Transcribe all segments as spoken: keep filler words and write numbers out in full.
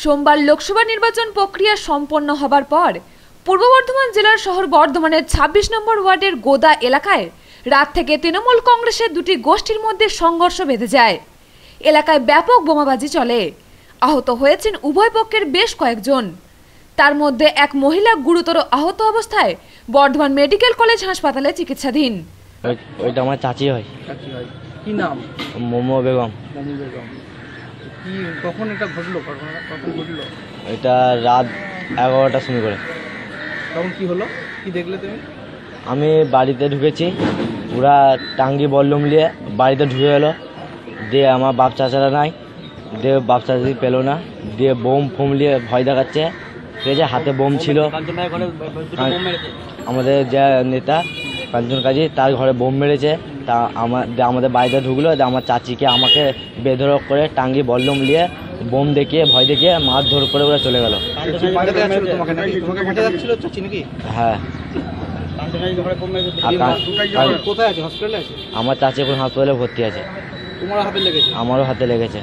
সোমবার লোকসভা নির্বাচন প্রক্রিয়া সম্পন্ন হবার পর পূর্ব বর্ধমান জেলার শহর বর্ধমানের ছাব্বিশ নম্বর ওয়ার্ডের গোদা এলাকায় রাত থেকে তৃণমূল কংগ্রেসের দুটি গোষ্ঠীর মধ্যে সংঘর্ষ বেঁধে যায়। এলাকায় ব্যাপক বোমাবাজি চলে। আহত হয়েছেন উভয় পক্ষের বেশ কয়েকজন। তার মধ্যে এক মহিলা গুরুতর আহত অবস্থায় বর্ধমান মেডিকেল কলেজ হাসপাতালে চিকিৎসাধীন। ওইটা আমার চাচি হয়। চাচি হয়। কি নাম? মোমো বেগম। মোমো বেগম। কি কখন এটা ঘটলো? ঘটনাটা কখন ঘটলো? এটা রাত এগারোটার সময় করে। তখন কি হলো? কি দেখলে তুমি? আমি বাড়িতে ঢুকেছি, ওরা টাঙ্গি বল্লম নিয়ে বাড়িতে ঢুকে গেলো। দিয়ে আমার বাপ চাচারা নাই, দিয়ে বাপ চাচি পেলো না, দিয়ে বোম ফোম নিয়ে ভয় দেখাচ্ছে। ঠিক আছে, হাতে বোম ছিল। আমাদের যে নেতা কাঞ্চন কাজী, তার ঘরে বোম মেরেছে। তা আমার আমাদের বাড়িতে ঢুকলো। আমার চাচিকে আমাকে বেধড়ক করে টাঙ্গি বল্লম নিয়ে বোম দেখিয়ে ভয় দেখিয়ে মারধর করে ওরা চলে গেল। হ্যাঁ, আমার চাচি এখন হাসপাতালে ভর্তি আছে। আমারও হাতে লেগেছে।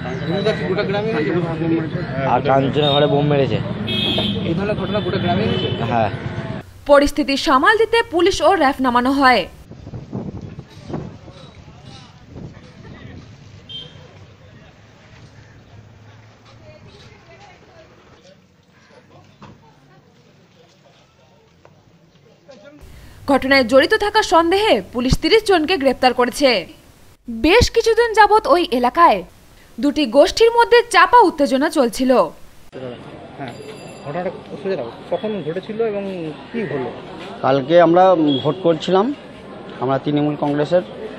আর কাঞ্চনের ঘরে বোম মেরেছে। হ্যাঁ। পরিস্থিতি সামাল দিতে পুলিশ ও র্যাফ নামানো হয়। ঘটনায় জড়িত থাকা সন্দেহে পুলিশ তিরিশ জনকে গ্রেপ্তার করেছে। বেশ কিছুদিন যাবৎ ওই এলাকায় দুটি গোষ্ঠীর মধ্যে চাপা উত্তেজনা চলছিল। কখন ঘটেছিল এবং কি হলো? কালকে আমরা ভোট করছিলাম। আমরা তৃণমূল কংগ্রেসের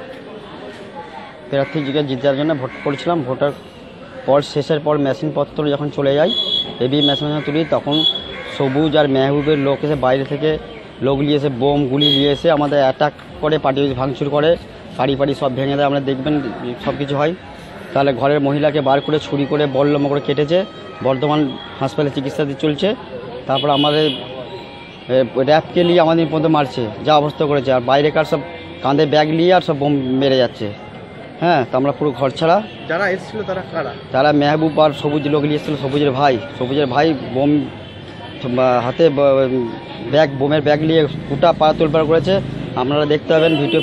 প্রার্থীকে জিতার জন্য ভোট করছিলাম। ভোটের পর শেষের পর মেশিনপত্র যখন চলে যায়, এবি মেশিন তুলি, তখন সবুজ আর মেহবুবের লোক এসে বাইরে থেকে লোক নিয়ে এসে বোম গুলি নিয়ে এসে আমাদের অ্যাটাক করে, পার্টি ভাঙচুর করে, পাড়ি পাড়ি সব ভেঙে দেয়। আমরা দেখবেন সব কিছু হয়। তাহলে ঘরের মহিলাকে বার করে ছুরি করে বল্লম করে কেটেছে। বর্ধমান হাসপাতালে চিকিৎসা চলছে। তারপর আমাদের র্যাপকে নিয়ে আমাদের পর্যন্ত মারছে, যা অবস্থা করেছে। আর বাইরেকার সব কাঁধে ব্যাগ নিয়ে আর সব বোম মেরে যাচ্ছে। হ্যাঁ, তো আমরা পুরো ঘর ছাড়া। যারা এসেছিল তারা কারা? তারা মেহবুব আর সবুজ লোক নিয়ে এসেছিল। সবুজের ভাই সবুজের ভাই বোম হাতে ব্যাগ বোমের ব্যাগ নিয়ে গোটা পাড়া তোলপাড় করেছে। আপনারা দেখতে পাবেন ভিডিও।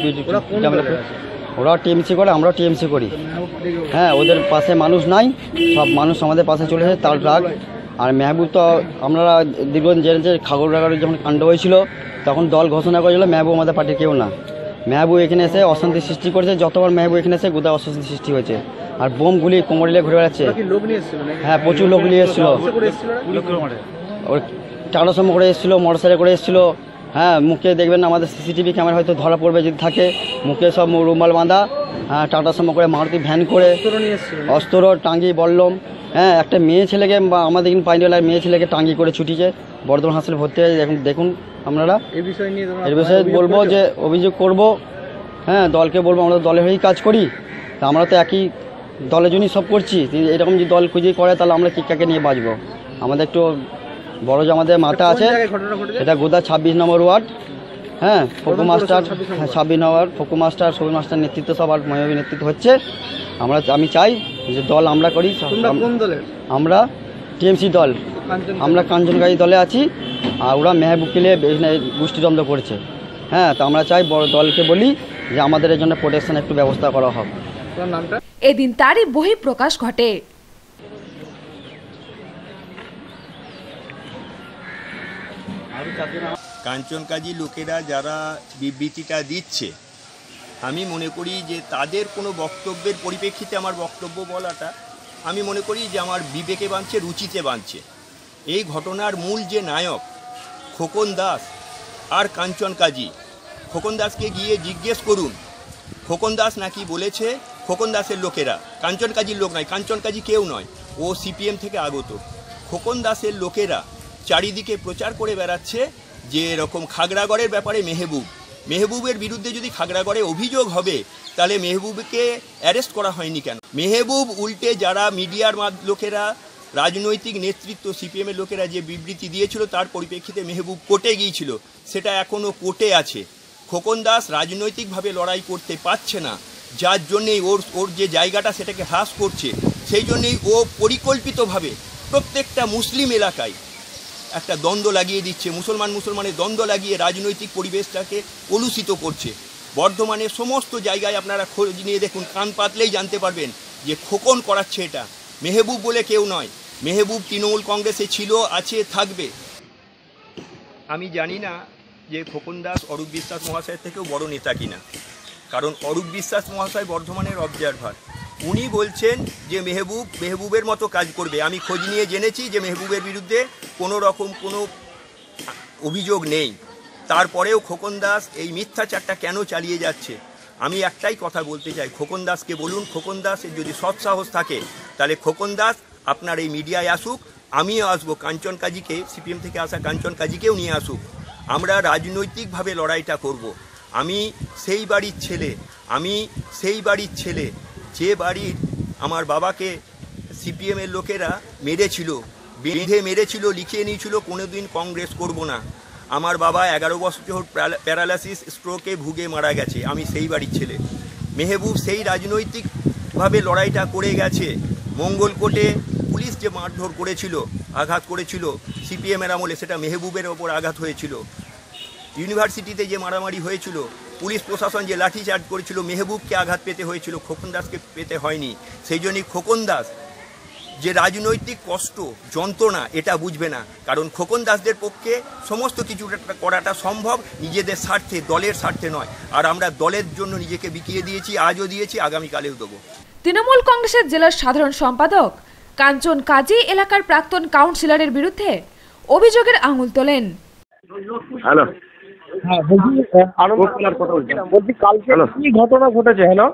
ওরাও টিএমসি করে, আমরাও টিএমসি করি। হ্যাঁ, ওদের পাশে মানুষ নাই, সব মানুষ আমাদের পাশে চলে এসেছে। তার রাগ। আর মেহবুব তো আপনারা দীর্ঘদিন জেনেছে, খাগড়াগড়ে যখন কাণ্ড হয়েছিল তখন দল ঘোষণা করেছিল মেহবুব আমাদের পার্টির কেউ না। মেহবুব এখানে এসে অশান্তি সৃষ্টি করেছে। যতবার মেহবুব এখানে এসে গোদা অশান্তি সৃষ্টি হয়েছে। আর বোম গুলি কোমর নিয়ে ঘুরে বেড়াচ্ছে। হ্যাঁ, প্রচুর লোক নিয়ে এসেছিল। ওর টাটা সময় করে এসেছিলো, মোটর সাইকেল করে এসেছিলো। হ্যাঁ, মুখে দেখবেন আমাদের সিসিটিভি ক্যামেরা হয়তো ধরা পড়বে যদি থাকে। মুখে সব রুমাল বাঁধা। হ্যাঁ, টাটা সময় করে, মারুতি ভ্যান করে, অস্ত্র টাঙ্গি বল্লম। হ্যাঁ, একটা মেয়ে ছেলেকে বা আমাদের এখানে পাইনওয়ালার মেয়ে ছেলেকে টাঙ্গি করে ছুটিছে। বর্ধমান হাসপাতালে ভর্তি হয়েছে। এখন দেখুন আপনারা এই বিষয় নিয়ে এর বিষয়ে বলবো যে অভিযোগ করব। হ্যাঁ, দলকে বলবো আমরা দলের হয়েই কাজ করি। তা আমরা তো একই দলের জন্যই সব করছি। এরকম যদি দল খুঁজে করে তাহলে আমরা কিকাকে নিয়ে বাঁচবো। আমাদের একটু বড় যে আমাদের মাথা আছে, এটা গোদা ছাব্বিশ নম্বর ওয়ার্ড। হ্যাঁ, ফকু মাস্টার ছাব্বিশ নম্বর ফকু মাস্টার সবুজ মাস্টার নেতৃত্ব সব আর ময়ূরী নেতৃত্ব হচ্ছে। আমরা আমি চাই যে দল আমরা করি। আমরা টিএমসি দল, আমরা কাঞ্চনকারী দলে আছি। আর ওরা মেহবুবকে নিয়ে গোষ্ঠীদ্বন্দ্ব করছে। হ্যাঁ, তো আমরা চাই বড় দলকে বলি যে আমাদের এর জন্য প্রোটেকশন একটু ব্যবস্থা করা হোক। এদিন তারই বহিঃপ্রকাশ ঘটে। কাঞ্চন কাজী লোকেরা যারা বিবৃতিটা দিচ্ছে, আমি মনে করি যে তাদের কোনো বক্তব্যের পরিপ্রেক্ষিতে আমার বক্তব্য বলাটা আমি মনে করি যে আমার বিবেকে বাঁধছে, রুচিতে বাঁধছে। এই ঘটনার মূল যে নায়ক খোকন দাস আর কাঞ্চন কাজী, খোকন দাসকে গিয়ে জিজ্ঞেস করুন। খোকন দাস নাকি বলেছে খোকন দাসের লোকেরা, কাঞ্চন কাজীর লোক নয়, কাঞ্চন কাজী কেউ নয়, ও সিপিএম থেকে আগত। খোকন দাসের লোকেরা চারিদিকে প্রচার করে বেড়াচ্ছে যে এরকম খাগড়াগড়ের ব্যাপারে মেহবুব মেহবুবের বিরুদ্ধে যদি খাগড়াগড়ে অভিযোগ হবে তাহলে মেহবুবকে অ্যারেস্ট করা হয়নি কেন? মেহবুব উল্টে যারা মিডিয়ার লোকেরা, রাজনৈতিক নেতৃত্ব সিপিএমের লোকেরা যে বিবৃতি দিয়েছিল তার পরিপ্রেক্ষিতে মেহবুব কোর্টে গিয়েছিল, সেটা এখনও কোর্টে আছে। খোকন দাস রাজনৈতিকভাবে লড়াই করতে পারছে না, যার জন্যেই ওর ওর যে জায়গাটা সেটাকে হ্রাস করছে। সেই জন্যেই ও পরিকল্পিতভাবে প্রত্যেকটা মুসলিম এলাকায় একটা দ্বন্দ্ব লাগিয়ে দিচ্ছে, মুসলমান মুসলমানের দ্বন্দ্ব লাগিয়ে রাজনৈতিক পরিবেশটাকে কলুষিত করছে। বর্ধমানের সমস্ত জায়গায় আপনারা খোঁজ নিয়ে দেখুন, কান পাতলেই জানতে পারবেন যে খোকন করাচ্ছে এটা। মেহবুব বলে কেউ নয়, মেহবুব তৃণমূল কংগ্রেসে ছিল, আছে, থাকবে। আমি জানি না যে খোকন দাস অরূপ বিশ্বাস মহাশয়ের থেকেও বড় নেতা কিনা, কারণ অরূপ বিশ্বাস মহাশয় বর্ধমানের অবজারভার। উনি বলছেন যে মেহবুব মেহবুবের মতো কাজ করবে। আমি খোঁজ নিয়ে জেনেছি যে মেহবুবের বিরুদ্ধে কোনো রকম কোনো অভিযোগ নেই। তারপরেও খোকন দাস এই মিথ্যাচারটা কেন চালিয়ে যাচ্ছে? আমি একটাই কথা বলতে চাই, খোকন দাসকে বলুন, খোকন দাসের যদি সৎ সাহস থাকে তাহলে খোকন দাস আপনার এই মিডিয়ায় আসুক, আমিও আসবো, কাঞ্চন কাজীকে, সিপিএম থেকে আসা কাঞ্চন কাজীকেও নিয়ে আসুক। আমরা রাজনৈতিকভাবে লড়াইটা করব। আমি সেই বাড়ির ছেলে, আমি সেই বাড়ির ছেলে যে বাড়ির আমার বাবাকে সিপিএমের লোকেরা মেরেছিল, বেঁধে মেরেছিল, লিখিয়ে নিয়েছিল কোনোদিন কংগ্রেস করব না। আমার বাবা এগারো বছর প্যারালাইসিস স্ট্রোকে ভুগে মারা গেছে, আমি সেই বাড়ির ছেলে। মেহবুব সেই রাজনৈতিকভাবে লড়াইটা করে গেছে। মঙ্গলকোটে পুলিশ যে মারধর করেছিল, আঘাত করেছিল সিপিএমের আমলে, সেটা মেহবুবের ওপর আঘাত হয়েছিল। ইউনিভার্সিটিতে যে মারামারি হয়েছিল, পুলিশ প্রশাসন যে লাঠিচার্জ করেছিল, মেহবুবকে আঘাত পেতে হয়েছিল, খোকন দাসকে পেতে হয়নি। সেই জন্যই খোকন দাস যে রাজনৈতিক কষ্ট, যন্ত্রণা এটা বুঝবে না, কারণ খোকন দাসদের পক্ষে সমস্ত কিছু করাটা সম্ভব নিজেদের স্বার্থে, দলের স্বার্থে নয়। আর আমরা দলের জন্য নিজেকে বিকিয়ে দিয়েছি, আজও দিয়েছি, আগামীকালেও দেবো। তৃণমূল কংগ্রেসের জেলার সাধারণ সম্পাদক কাঞ্চন কাজী এলাকার প্রাক্তন কাউন্সিলরের বিরুদ্ধে অভিযোগের আঙুল তোলেন। হ্যালো, হ্যাঁ বলছি, আনন্দর কথা বলছি। বলছি কালকে কি ঘটনা ঘটেছে? হ্যালো,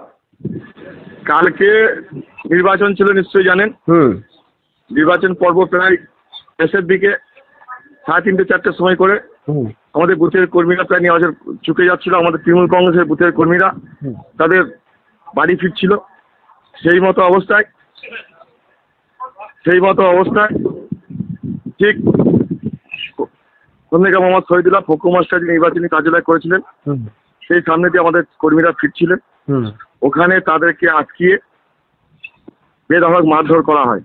কালকে নির্বাচন ছিল নিশ্চয়ই জানেন। হুম নির্বাচন পর্ব প্রায় শেষের দিকে সাড়ে তিনটে চারটের সময় করে হুম আমাদের বুথের কর্মীরা প্রায় নিয়ে আমাদের চুকে যাচ্ছিল। আমাদের তৃণমূল কংগ্রেসের বুথের কর্মীরা তাদের বাড়ি ফিরছিল। সেই মতো অবস্থায় সেই মতো অবস্থায় ঠিক সন্ধ্যা মোহাম্মদ শহীদুল্লাহ ফকু মাস্টার যে নির্বাচনী কার্যালয় করেছিলেন, হুম সেই সামনে দিয়ে আমাদের কর্মীরা ফিরছিলেন। হুম ওখানে তাদেরকে আটকিয়ে বেধড়ক মারধর করা হয়।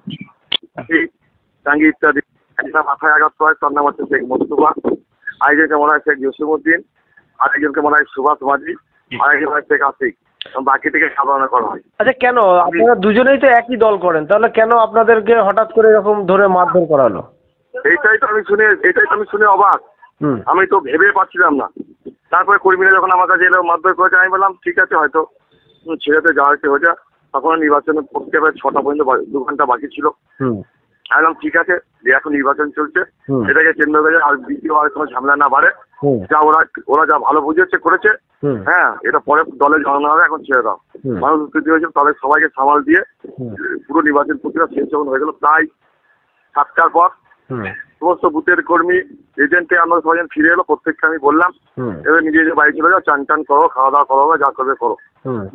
টাঙ্গি ইত্যাদি। একটা মাথায় আঘাত হয়, তার নাম হচ্ছে শেখ মোস্তফা, আরেকজনকে মনে হয় শেখ জসিমউদ্দিন, আরেকজনকে মনে হয় সুভাষ মাঝি, আরেকজন হয় শেখ আশিক। বাকি থেকে সাবধান করা হয়। আচ্ছা, কেন আপনারা দুজনেই তো একই দল করেন, তাহলে কেন আপনাদেরকে হঠাৎ করে এরকম ধরে মারধর করালো? এইটাই তো আমি শুনে এইটাই তো আমি শুনে অবাক। হুম আমি তো ভেবে পাচ্ছিলাম না। তারপরে কর্মীরা যখন আমার কাছে এলো, মারধর করেছে, আমি বললাম ঠিক আছে, হয়তো ছেড়েতে যাওয়া হচ্ছে হয়ে যা। তখন নির্বাচনের পক্ষে প্রায় ছটা পর্যন্ত দু ঘন্টা বাকি ছিল। হুম একদম ঠিক আছে, যে এখন নির্বাচন চলছে, হুম। এটাকে কেন্দ্র করে আর দ্বিতীয় আর কোনো ঝামেলা না বাড়ে, হুম। যা ওরা ওরা যা ভালো বুঝেছে করেছে। হুম। হ্যাঁ, এটা পরে দলে জানানো হবে, এখন ছেড়ে দাও। হুম। মানুষ উত্তেজিত হয়েছিল, তাদের সবাইকে সামাল দিয়ে হুম। পুরো নির্বাচন প্রক্রিয়া শেষ যখন হয়ে গেল প্রায় সাতটার পর, হুম সমস্ত বুথের কর্মী এজেন্টে আমরা সবাই ফিরে এলো। প্রত্যেককে আমি বললাম হুম এবার নিজে নিজে বাড়ি চলে যাও, চান টান করো, খাওয়া দাওয়া করো, যা করবে করো। হুম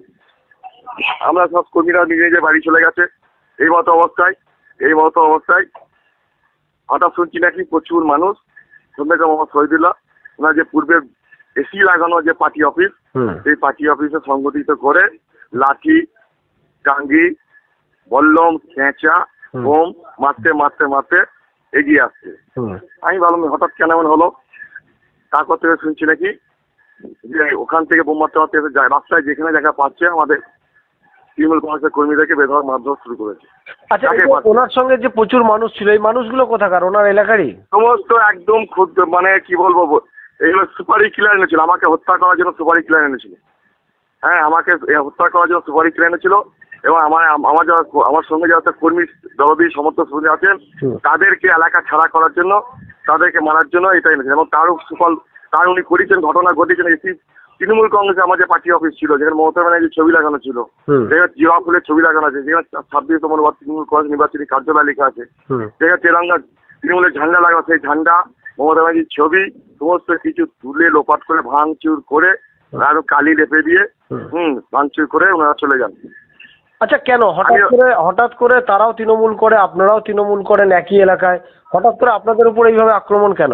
আমরা সব কর্মীরা নিজে নিজে বাড়ি চলে গেছে। এই মতো অবস্থায় এই মতো অবস্থায় হঠাৎ শুনছি নাকি প্রচুর মানুষ সন্ধ্যা মোহাম্মদ শহীদুল্লাহ ওনার যে পূর্বের এসি লাগানো যে পার্টি অফিস, হুম সেই পার্টি অফিসে সংগঠিত করে লাঠি, টাঙ্গি, বল্লম, খেঁচা, হুম। বোম মারতে মারতে মারতে এগিয়ে আসছে। হুম আমি ভাবলাম হঠাৎ কেন এমন হলো। তারপর থেকে শুনছি নাকি যে ওখান থেকে বোম মারতে মারতে এসে যায় রাস্তায় যেখানে জায়গা পাচ্ছে আমাদের তৃণমূল কংগ্রেসের কর্মীদেরকে বেধড়ক মারধর শুরু করেছে। আচ্ছা, তাকে এই যে ওনার সঙ্গে যে প্রচুর মানুষ ছিল, এই মানুষগুলো কোথাকার? ওনার এলাকারই? সমস্ত একদম ক্ষুদ্র, মানে কি বলবো, এগুলো সুপারি কিলার এনেছিল, আমাকে হত্যা করার জন্য সুপারি কিলার এনেছিল। হ্যাঁ, আমাকে হত্যা করার জন্য সুপারি কিলার এনেছিল। এবং আমার আমার যারা আমার সঙ্গে যারা কর্মী দলবী সমর্থক সঙ্গে আছেন, তাদেরকে এলাকা ছাড়া করার জন্য, তাদেরকে মারার জন্য এটা এনেছেন। এবং তারও সুফল তার উনি করেছেন, ঘটনা ঘটেছেন। এসি তৃণমূল কংগ্রেসে আমার যে পার্টি অফিস ছিল, যেখানে মমতা ব্যানার্জির ছবি লাগানো ছিল, যেখানে জিয়া ফুলের ছবি লাগানো আছে, যেখানে ছাব্বিশতম তৃণমূল কংগ্রেস নির্বাচনী কার্যালয় লেখা আছে, যেখানে তেরঙ্গা তৃণমূলের ঝান্ডা লাগানো, সেই ঝান্ডা, মমতা ব্যানার্জির ছবি, সমস্ত কিছু তুলে লোপাট করে ভাঙচুর করে আরো কালি লেপে দিয়ে হুম ভাঙচুর করে ওনারা চলে যান। আচ্ছা, কেন হঠাৎ করে হঠাৎ করে তারাও তৃণমূল করে, আপনারাও তৃণমূল করেন একই এলাকায়, হঠাৎ করে আপনাদের উপর এইভাবে আক্রমণ কেন?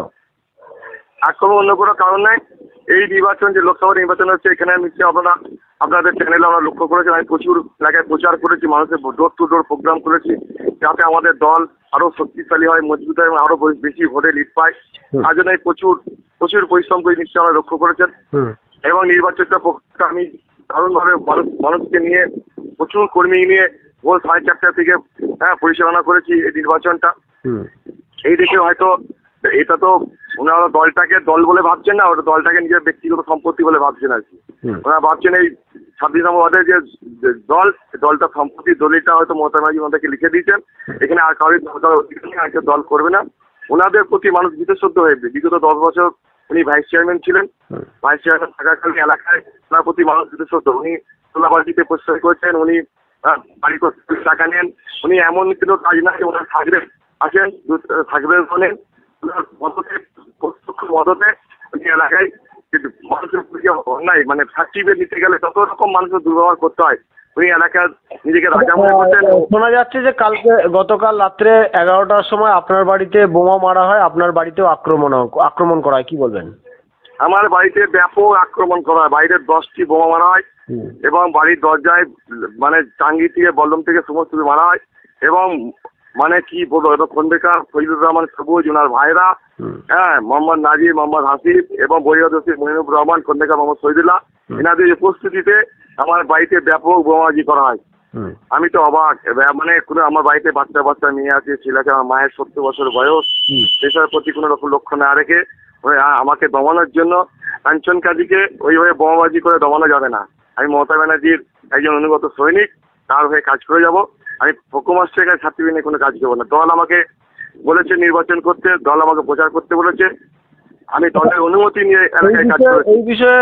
আক্রমণ অন্য কোনো কারণ নাই। এই নির্বাচন যে লোকসভা নির্বাচন হচ্ছে, এখানে নিশ্চয়ই আপনারা আপনাদের চ্যানেলে আমরা লক্ষ্য করেছেন, আমি প্রচুর এলাকায় প্রচার করেছি, মানুষের ডোর টু ডোর প্রোগ্রাম করেছি, যাতে আমাদের দল আরো শক্তিশালী হয়, মজবুত হয় এবং আরো বেশি ভোটে লিড পায়। তার জন্য প্রচুর প্রচুর পরিশ্রম করে নিশ্চয়ই আমরা লক্ষ্য করেছেন এবং নির্বাচনটা পক্ষে আমি দারুণভাবে মানুষ মানুষকে নিয়ে প্রচুর কর্মী নিয়ে ভোর সাড়ে চারটা থেকে হ্যাঁ পরিচালনা করেছি এই নির্বাচনটা। এই দিকে হয়তো এটা তো ওনারা দলটাকে দল বলে ভাবছেন না, ওটা দলটাকে নিজের ব্যক্তিগত সম্পত্তি বলে ভাবছেন আর কি। ওনারা ভাবছেন এই ছাব্বিশ নম্বর ওয়ার্ডের যে দল, দলটা সম্পত্তি দলিলটা হয়তো মমতা ব্যানার্জি ওনাদেরকে লিখে দিয়েছেন, এখানে আর কারোর আর কেউ দল করবে না। ওনাদের প্রতি মানুষ বিশেষজ্ঞ হয়ে বিগত দশ বছর উনি ভাইস চেয়ারম্যান ছিলেন, ভাইস চেয়ারম্যান থাকাকালীন এলাকায় ওনার প্রতি মানুষ বিশেষজ্ঞ। উনি তোলাবাজিতে প্রশ্রয় করেছেন, উনি বাড়ি করতে টাকা নেন, উনি এমন কোনো কাজ না যে ওনার থাকবে আসেন থাকবে শোনেন মদতে প্রত্যক্ষ মদতে উনি এলাকায় মানুষের অন্যায় মানে সার্টিফিকেট নিতে গেলে যত রকম মানুষের দুর্ব্যবহার করতে হয় উনি এলাকার নিজেকে রাজা মনে করতেন। শোনা যাচ্ছে যে কালকে গতকাল রাত্রে এগারোটার সময় আপনার বাড়িতে বোমা মারা হয়, আপনার বাড়িতেও আক্রমণ আক্রমণ করা হয়, কি বলবেন? আমার বাড়িতে ব্যাপক আক্রমণ করা হয়, বাইরে দশটি বোমা মারা হয় এবং বাড়ির দরজায় মানে টাঙ্গি থেকে বল্লম থেকে সমস্ত মারা হয় এবং মানে কি বলবো এটা খন্দকার ফরিদুর রহমান সবুজ ওনার ভাইরা, হ্যাঁ মোহাম্মদ নাজির, মোহাম্মদ হাসিব এবং বরিয়াদসি মহিনুর রহমান, খন্দকার মোহাম্মদ শহীদুল্লাহ, এনাদের উপস্থিতিতে আমার বাড়িতে ব্যাপক বোমাবাজি করা হয়। আমি তো অবাক, মানে কোনো আমার বাড়িতে বাচ্চা বাচ্চা মেয়ে আছে, ছেলে আছে, আমার মায়ের সত্তর বছর বয়স, দেশের প্রতি কোনো রকম লক্ষ্য না রেখে আমাকে দমানোর জন্য কাঞ্চন কাজীকে ওইভাবে বোমাবাজি করে দমানো যাবে না। আমি মমতা ব্যানার্জির একজন অনুগত সৈনিক, তার হয়ে কাজ করে যাব। আমি হুকুমার শেখার সার্টিফিকেট নিয়ে কোনো কাজ করবো না। দল আমাকে বলেছে নির্বাচন করতে, দল আমাকে প্রচার করতে বলেছে, আমি দলের অনুমতি নিয়ে এলাকায় কাজ করেছি। এই বিষয়ে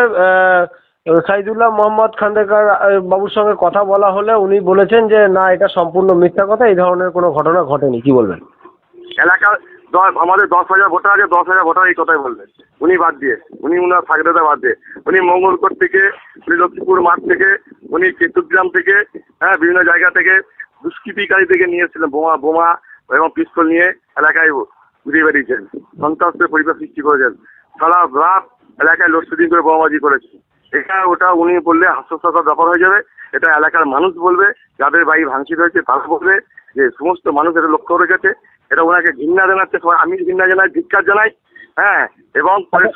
সাইদুল্লাহ মোহাম্মদ খান্দেকার বাবুর সঙ্গে কথা বলা হলে উনি বলেছেন যে না এটা সম্পূর্ণ মিথ্যা কথা, এই ধরনের কোনো ঘটনা ঘটেনি, কি বলবেন? এলাকার আমাদের দশ হাজার ভোটার আছে, দশ হাজার ভোটার এই কথাই বলবেন, উনি বাদ দিয়ে, উনি উনার সাগরেদা বাদ দিয়ে, উনি মঙ্গলকোট থেকে, উনি লক্ষ্মীপুর মাঠ থেকে, উনি কেতুগ্রাম থেকে, হ্যাঁ বিভিন্ন জায়গা থেকে দুষ্কৃতিকারী থেকে নিয়েছিলেন বোমা বোমা এবং পিস্তল নিয়ে এলাকায় ঘুরিয়ে বেরিয়েছেন, সন্ত্রাসের পরিবেশ সৃষ্টি করেছেন, সারা রাত এলাকায় লোডশেডিং করে বোমাবাজি করেছে। এটা ওটা উনি বললে হাস্যস্যকর ব্যাপার হয়ে যাবে। এটা এলাকার মানুষ বলবে, যাদের বাড়ি ভাঙচুর হয়েছে তারা বলবে যে সমস্ত মানুষ এটা লক্ষ্য রেখেছে। এটা ওনাকে ঘৃণা জানাচ্ছে, আমি ঘৃণা জানাই, ধিক্কার জানাই। হ্যাঁ এবং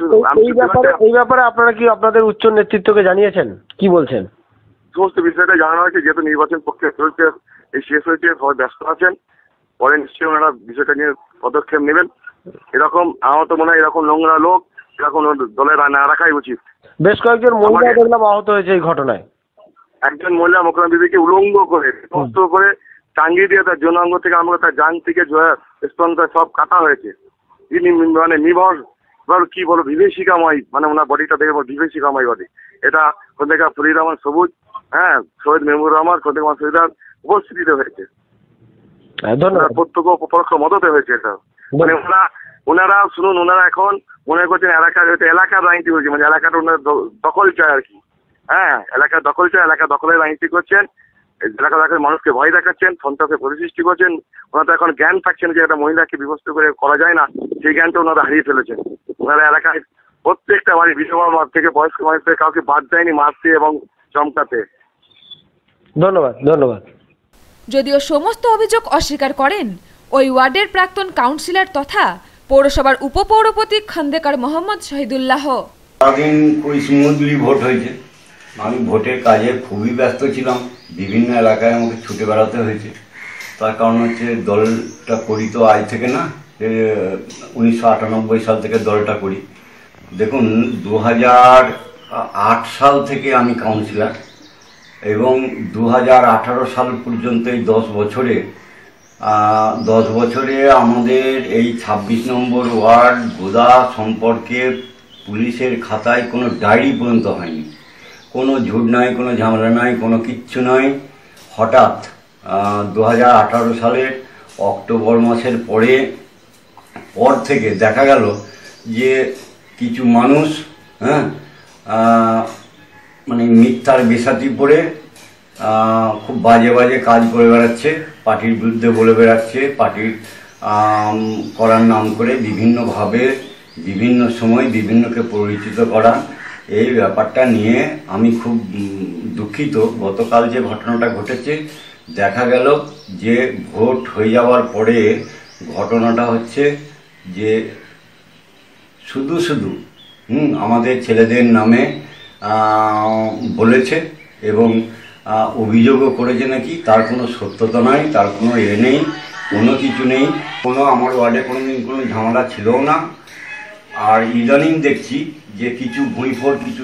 এই ব্যাপারে আপনারা কি আপনাদের উচ্চ নেতৃত্বকে জানিয়েছেন, কি বলছেন? সমস্ত বিষয়টা জানানো হয়েছে, যেহেতু নির্বাচন প্রক্রিয়া চলছে, এই শেষ হয়েছে, সবাই ব্যস্ত আছেন, পরে নিশ্চয়ই ওনারা বিষয়টা নিয়ে পদক্ষেপ নেবেন। এরকম আমার তো মনে হয় এরকম নোংরা লোক এরকম দলের না রাখাই উচিত। বেশ কয়েকজন মহিলা দেখলাম আহত হয়েছে এই ঘটনায়। একজন মহিলা মোকরাম বিবিকে উলঙ্গ করে সমস্ত করে টাঙ্গি দিয়ে তার যৌনাঙ্গ থেকে আমরা তার জাং থেকে স্তন সব কাটা হয়েছে। তিনি মানে নির্ভর কি বলো বিভীষিকাময়, মানে ওনার বডিটা দেখে বিভীষিকাময় বডি। এটা খন্দকার ফরিদুর রহমান সবুজ, হ্যাঁ শহীদ মেহবুর রহমান, খন্দকার শহীদার উপস্থিতিতে হয়েছে, প্রত্যক্ষ পরোক্ষ মদতে হয়েছে। এটা মানে ওনারা ওনারা শুনুন, ওনারা এখন মনে করছেন এলাকার এলাকার রাজনীতি হয়েছে, মানে এলাকাটা ওনার দখল চায় আর কি। হ্যাঁ এলাকার দখল চায়, এলাকা দখলের রাজনীতি করছেন, এলাকা এলাকার মানুষকে ভয় দেখাচ্ছেন, সন্ত্রাসের পরিসৃষ্টি করছেন। ওনারা তো এখন জ্ঞান থাকছেন যে একটা মহিলাকে বিভক্ত করে করা যায় না, সেই জ্ঞানটা ওনারা হারিয়ে ফেলেছেন। ওনারা এলাকায় প্রত্যেকটা বাড়ি বিধবা মাঠ থেকে বয়স্ক মানুষ থেকে কাউকে বাদ দেয়নি মারতে এবং চমকাতে। ধন্যবাদ ধন্যবাদ। যদিও সমস্ত অভিযোগ অস্বীকার করেন ওই ওয়ার্ডের প্রাক্তন কাউন্সিলর তথা পৌরসভার উপপৌরপতি খন্দকার মোহাম্মদ শহীদুল্লাহ। সারাদিন খুবই স্মুথলি ভোট হয়েছে। আমি ভোটের কাজে খুবই ব্যস্ত ছিলাম, বিভিন্ন এলাকায় আমাকে ছুটে বেড়াতে হয়েছে। তার কারণ হচ্ছে দলটা করি তো আজ থেকে না, উনিশশো আটানব্বই সাল থেকে দলটা করি। দেখুন দু হাজার আট সাল থেকে আমি কাউন্সিলর এবং দু হাজার আঠারো সাল পর্যন্ত এই দশ বছরে দশ বছরে আমাদের এই ছাব্বিশ নম্বর ওয়ার্ড গোদা সম্পর্কে পুলিশের খাতায় কোনো ডায়েরি পর্যন্ত হয়নি, কোনো ঝুট নাই, কোনো ঝামেলা নাই, কোনো কিচ্ছু নয়। হঠাৎ দু হাজার আঠারো সালের অক্টোবর মাসের পরে পর থেকে দেখা গেল যে কিছু মানুষ হ্যাঁ মানে মিথ্যার বেসাতি পড়ে খুব বাজে বাজে কাজ করে বেড়াচ্ছে, পার্টির বিরুদ্ধে বলে বেড়াচ্ছে, পার্টির করার নাম করে বিভিন্নভাবে বিভিন্ন সময় বিভিন্নকে পরিচিত করা। এই ব্যাপারটা নিয়ে আমি খুব দুঃখিত। গতকাল যে ঘটনাটা ঘটেছে দেখা গেল যে ভোট হয়ে যাওয়ার পরে ঘটনাটা হচ্ছে যে শুধু শুধু হুম আমাদের ছেলেদের নামে আহ, বলেছে এবং আহ, অভিযোগও করেছে নাকি তার কোনো সত্যতা নাই, তার কোনো এ নেই, কোনো কিছু নেই, কোনো আমার ওয়ার্ডে কোনো দিন কোনো ঝামেলা ছিলও না। আর ইদানিং দেখছি যে কিছু ভুঁইফোর কিছু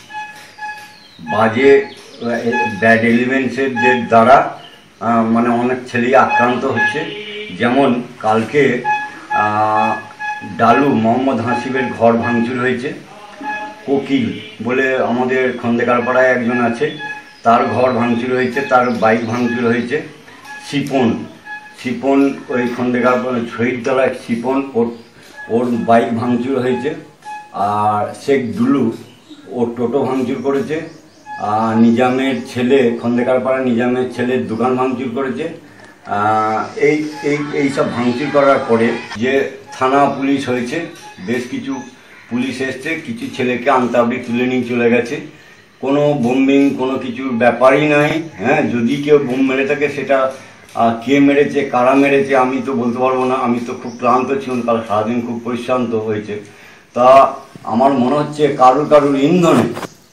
বাজে ব্যাড এলিমেন্টসের দ্বারা আহ, মানে অনেক ছেলেই আক্রান্ত হচ্ছে। যেমন কালকে আহ, ডালু মোহাম্মদ হাসিবের ঘর ভাঙচুর হয়েছে, কোকিল বলে আমাদের খন্দেকার পাড়ায় একজন আছে, তার ঘর ভাঙচুর হয়েছে, তার বাইক ভাঙচুর হয়েছে। শিপন শিপন ওই খন্দেকার শহীদতলায় শিপন ওর ওর বাইক ভাঙচুর হয়েছে। আর শেখ দুলু ওর টোটো ভাঙচুর করেছে। আর নিজামের ছেলে খন্দেকার পাড়া নিজামের ছেলের দোকান ভাঙচুর করেছে। এই এই এইসব ভাঙচুর করার পরে যে থানা পুলিশ হয়েছে, বেশ কিছু পুলিশ এসছে, কিছু ছেলেকে আনতাবড়ি তুলে নিয়ে চলে গেছে। কোনো বোম্বিং কোনো কিছুর ব্যাপারই নাই। হ্যাঁ, যদি কেউ বোম মেরে থাকে সেটা কে মেরেছে কারা মেরেছে আমি তো বলতে পারবো না। আমি তো খুব ক্লান্ত ছিলাম, কাল সারাদিন খুব পরিশ্রান্ত হয়েছে। তা আমার মনে হচ্ছে কারুর কারুর ইন্ধনে,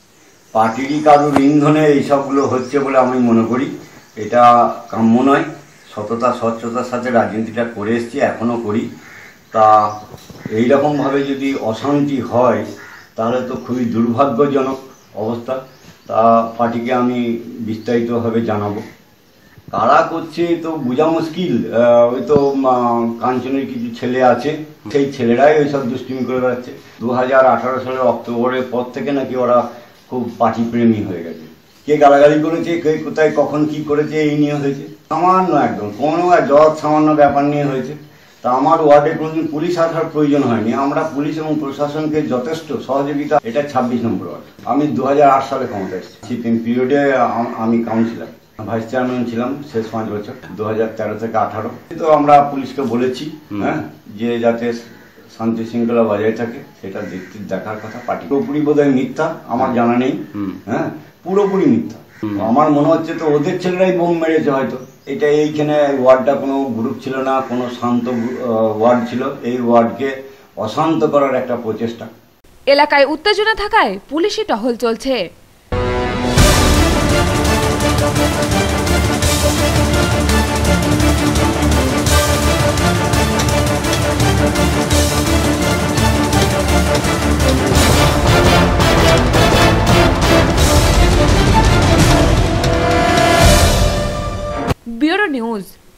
পার্টিরই কারুর ইন্ধনে এইসবগুলো হচ্ছে বলে আমি মনে করি। এটা কাম্য নয়। সততা স্বচ্ছতার সাথে রাজনীতিটা করে এসছি, এখনও করি। তা এইরকমভাবে যদি অশান্তি হয় তাহলে তো খুবই দুর্ভাগ্যজনক অবস্থা। তা পার্টিকে আমি বিস্তারিতভাবে জানাবো। কারা করছে তো বোঝা মুশকিল। ওই তো কাঞ্চনের কিছু ছেলে আছে, সেই ছেলেরাই ওইসব দুষ্টিমি করে বেড়াচ্ছে। দু হাজার আঠারো সালের অক্টোবরের পর থেকে নাকি ওরা খুব পার্টি প্রেমী হয়ে গেছে। কে গালাগালি করেছে, কে কোথায় কখন কি করেছে এই নিয়ে হয়েছে, সামান্য একদম কোনো যত সামান্য ব্যাপার নিয়ে হয়েছে। তা আমার ওয়ার্ডে কোনোদিন পুলিশ আসার প্রয়োজন হয়নি। আমরা পুলিশ এবং প্রশাসনকে যথেষ্ট সহযোগিতা। এটা ছাব্বিশ নম্বর ওয়ার্ড। আমি দু হাজার আট সালে ক্ষমতা এসেছি। সিপিএম পিরিয়ডে আমি কাউন্সিলর, ভাইস চেয়ারম্যান ছিলাম শেষ পাঁচ বছর দু হাজার তেরো থেকে আঠারো। তো আমরা পুলিশকে বলেছি হ্যাঁ যে যাতে শান্তি শৃঙ্খলা বজায় থাকে, সেটা দেখতে দেখার কথা। পার্টি পুরোপুরি বোধহয় মিথ্যা, আমার জানা নেই। হ্যাঁ, পুরোপুরি মিথ্যা। আমার মনে হচ্ছে তো ওদের ছেলেরাই বোম মেরেছে হয়তো। এটা এইখানে ওয়ার্ডটা কোনো গ্রুপ ছিল না, কোনো শান্ত ওয়ার্ড ছিল। এই ওয়ার্ডকে অশান্ত করার একটা প্রচেষ্টা। এলাকায় উত্তেজনা থাকায় পুলিশি টহল চলছে। Bureau news.